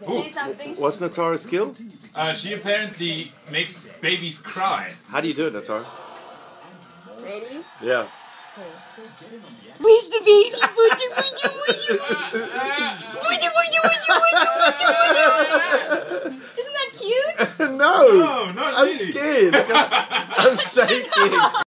Say something. What's Natarah's skill? She apparently makes babies cry. How do you do it, Natarah? Ready? Yeah. Where's the baby? Isn't that cute? No! No, not I'm really. scared. I'm shaking.